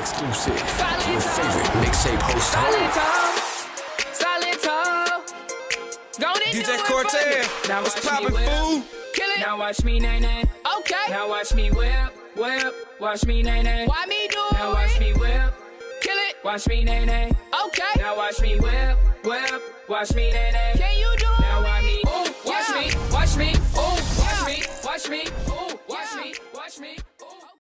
Exclusive. Your favorite mixtape host. DJ Cortez, now it's poppin', fool. Now watch me, nay, nay. Okay. Now watch me whip, whip. Watch me, nay, nay. Why me do it? Now watch me whip. Kill it. Watch me, nay, nay. Okay. Now watch me whip, whip. Watch me, nay, nay. Can you do it? Now watch me. Ooh, watch me, watch me. Ooh, watch me, watch me. Ooh, watch me, watch me.